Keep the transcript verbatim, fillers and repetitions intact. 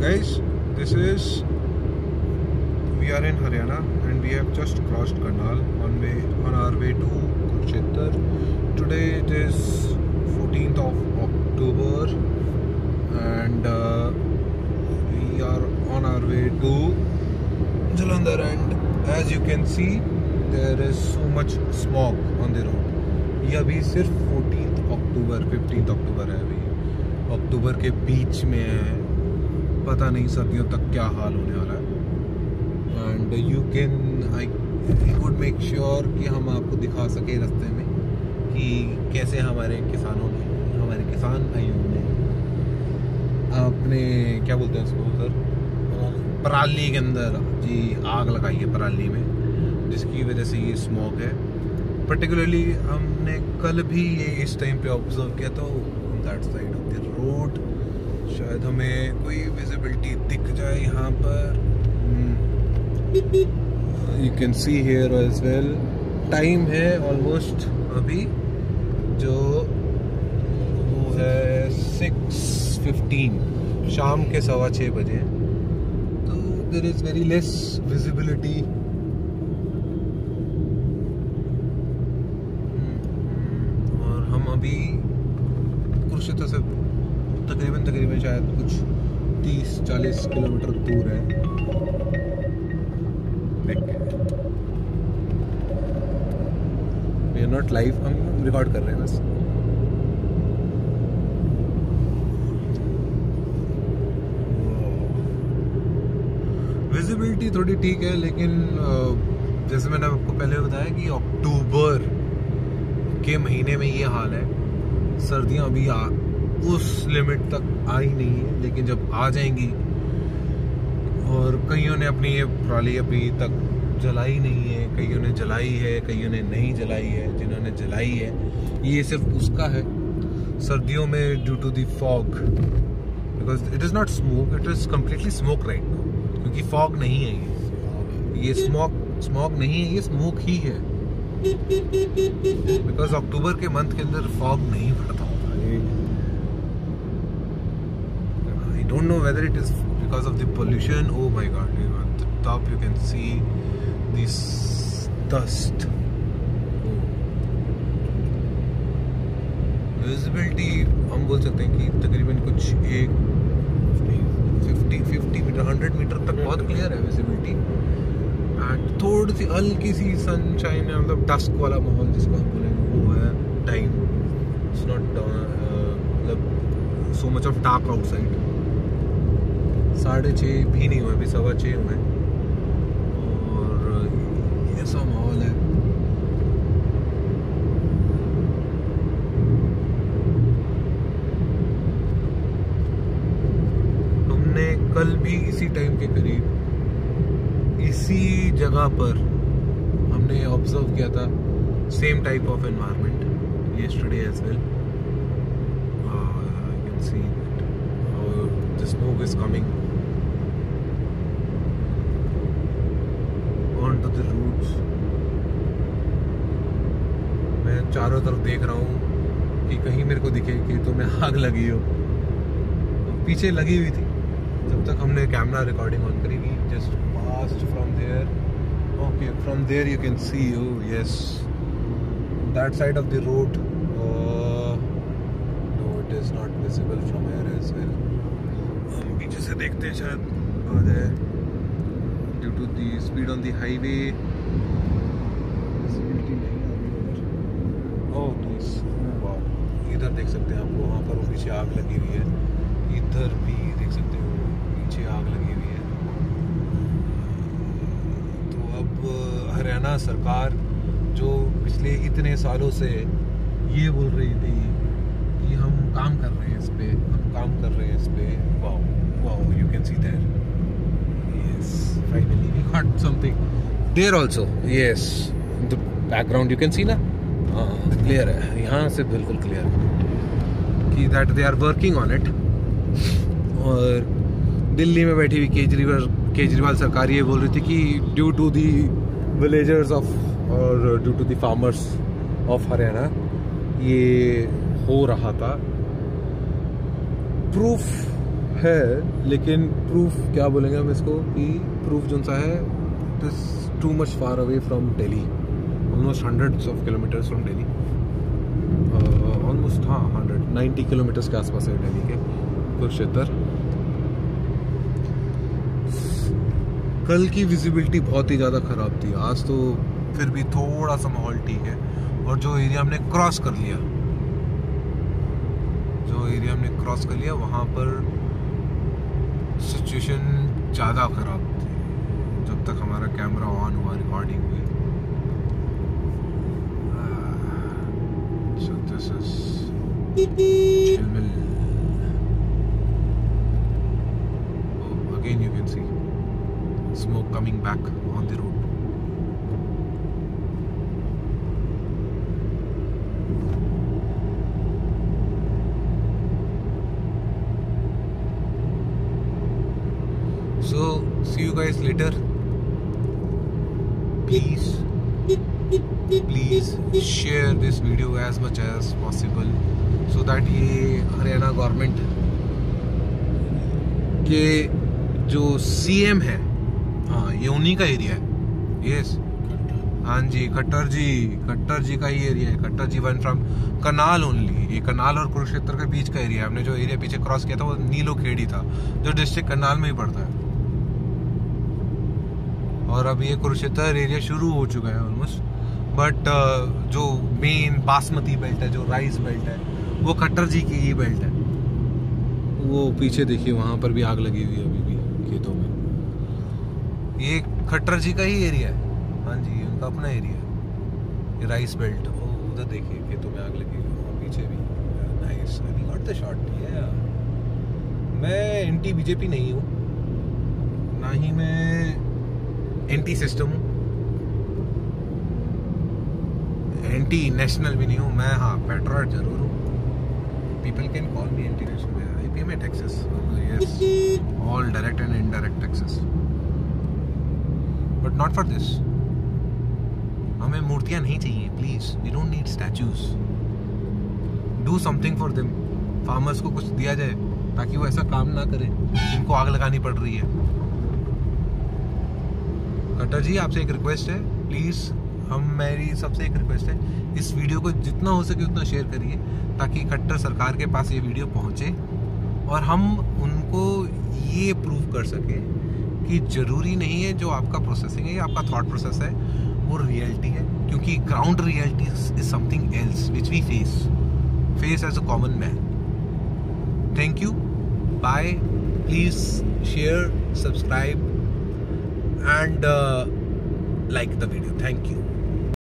Guys, this is we are in Haryana and we have just crossed Karnal on way on our way to Kurukshetra. Today it is fourteenth of October and uh, we are on our way to Jalandhar, and as you can see there is so much smog on the road. ये अभी सिर्फ fourteenth अक्टूबर fifteenth अक्टूबर है, अभी अक्टूबर के बीच में है, पता नहीं सर्दियों तक क्या हाल होने वाला है. And you can I would make sure कि हम आपको दिखा सके रास्ते में कि कैसे हमारे किसानों ने हमारे किसान भाइयों ने अपने क्या बोलते हैं उसको सर पराली के अंदर जी आग लगाई है पराली में, जिसकी वजह से ये स्मोक है. पर्टिकुलरली हमने कल भी ये इस टाइम पे ऑब्जर्व किया था that side of the road. शायद हमें कोई विजिबिलिटी दिख जाए यहाँ पर. You can see here as well. Time है ऑलमोस्ट अभी जो वो है सिक्स फिफ्टीन, शाम के सवा छः बजे. तो there is very less visibility. अभी कुरुक्षेत्र से तकरीबन तकरीबन शायद कुछ तीस चालीस किलोमीटर दूर है. वी आर नॉट लाइव, हम रिकॉर्ड कर रहे हैं बस. विजिबिलिटी थोड़ी ठीक है, लेकिन जैसे मैंने आपको पहले बताया कि अक्टूबर के महीने में ये हाल है. सर्दियां अभी आ, उस लिमिट तक आई नहीं है, लेकिन जब आ जाएंगी, और कईयों ने अपनी ये पराली अभी तक जलाई नहीं है, कईयों ने जलाई है, कईयों ने नहीं जलाई है. जिन्होंने जलाई है ये सिर्फ उसका है सर्दियों में due to the fog, because it is not smoke, it is completely smoke right now, क्योंकि फॉग नहीं है. ये ये स्मोक स्मोक नहीं है, ये स्मोक ही है. बिकॉज अक्टूबर के मंथ के अंदर फॉग नहीं पड़ता होता. I don't know whether it is because of the pollution. Oh my god, at the top you can see this dust. Visibility हम बोल सकते हैं कि तकरीबन कुछ एक fifty fifty metre hundred metre तक बहुत क्लियर है विजिबिलिटी. थोड़ी सी हल्की सी सनशाइन है, मतलब डस्क वाला माहौल जिसको हम बोलेंगे वो है. टाइम इट्स नॉट मतलब so much of dark outside. साढ़े छः भी नहीं हुए, अभी सवा छः हुए और ऐसा माहौल है. हमने कल भी इसी टाइम के करीब इसी जगह पर हमने ऑब्जर्व किया था same type of environment yesterday as well. You can see the smoke is coming on to the routes. मैं चारों तरफ देख रहा हूँ कि कहीं मेरे को दिखे कि तो मैं आग लगी हो. पीछे लगी हुई थी जब तक हमने कैमरा रिकॉर्डिंग ऑन करी. Just from there. Okay, from there you can see, oh yes, that side of the road. Uh, no, it is not visible from here as well. हम पीछे से देखते हैं शायद आ जाए. Due to the speed on the highway, visibility नहीं आ रही उधर. Oh nice, wow. इधर देख सकते हैं आप, वहाँ पर वो पीछे आग लगी हुई है. इधर भी देख सकते हो पीछे आग लगी हुई है. हरियाणा सरकार जो पिछले इतने सालों से ये बोल रही थी कि हम काम कर रहे हैं इस पे, हम काम कर रहे हैं इस पे. Wow wow, you can see there. Yes, finally we got something there also. Yes, the background you can see ना, हाँ क्लियर है, यहाँ से बिल्कुल क्लियर है कि that they are working on it. और दिल्ली में बैठी हुई केजरीवाल केजरीवाल सरकार ये बोल रही थी कि due to the villagers of और due to the farmers of Haryana ये हो रहा था. प्रूफ है, लेकिन प्रूफ क्या बोलेंगे हम इसको कि प्रूफ जो सा है it is too much far away from Delhi, almost hundreds of kilometres from Delhi, almost हाँ हंड्रेड नाइन्टी किलोमीटर्स के आसपास है दिल्ली के कुरुक्षेत्र। कल की विजिबिलिटी बहुत ही ज़्यादा ख़राब थी, आज तो फिर भी थोड़ा सा माहौल ठीक है। और जो एरिया हमने क्रॉस कर लिया जो एरिया हमने क्रॉस कर लिया वहाँ पर सिचुएशन ज़्यादा ख़राब थी जब तक हमारा कैमरा ऑन हुआ, रिकॉर्डिंग हुई। So this is Chilmil. Oh, again you can see smoke coming back on the road. So see you guys later. Please please share this video as much as possible so that ये Haryana government के जो CM है, हाँ ये उन्हीं का area है। Yes हाँ जी, खट्टर जी खट्टर जी का ही एरिया है। Khattar ji won from canal only. ये कनाल और कुरुक्षेत्र के बीच का एरिया है। हमने जो एरिया पीछे क्रॉस किया था वो नीलो खेड़ी था, जो डिस्ट्रिक्ट करनाल में ही पड़ता है। और अब ये कुरुक्षेत्र एरिया शुरू हो चुका है ऑलमोस्ट, बट uh, जो मेन बासमती बेल्ट है, जो राइस बेल्ट है, वो खट्टर जी की ही बेल्ट है। वो पीछे देखिए वहाँ पर भी आग लगी हुई है अभी भी खेतों में। ये खट्टर जी का ही एरिया है। हाँ जी, उनका अपना एरिया है ये राइस बेल्ट। ओ उधर देखिए खेतों में आग लगी हुई है, वहाँ पीछे भी। Nice, I got the shot. ये मैं एंटी बीजेपी नहीं हूँ, ना ही मैं एंटी सिस्टम हूँ, एंटी नेशनल भी नहीं हूँ मैं। हाँ पेट्रोट जरूर हूँ। People can call me anti national. I pay my taxes, yes, all direct and indirect taxes, but not for this. हमें मूर्तियाँ नहीं चाहिए please, we don't need statues. Do something for them. Farmers को कुछ दिया जाए ताकि वो ऐसा काम ना करे जिनको आग लगानी पड़ रही है। खट्टर जी आपसे एक रिक्वेस्ट है, प्लीज़, हम मेरी सबसे एक रिक्वेस्ट है, इस वीडियो को जितना हो सके उतना शेयर करिए ताकि खट्टर सरकार के पास ये वीडियो पहुंचे और हम उनको ये प्रूव कर सके कि ज़रूरी नहीं है जो आपका प्रोसेसिंग है या आपका थॉट प्रोसेस है वो रियलिटी है, क्योंकि ground reality is something else which we face face as a common man. Thank you, bye, please share, subscribe and uh, like the video. Thank you.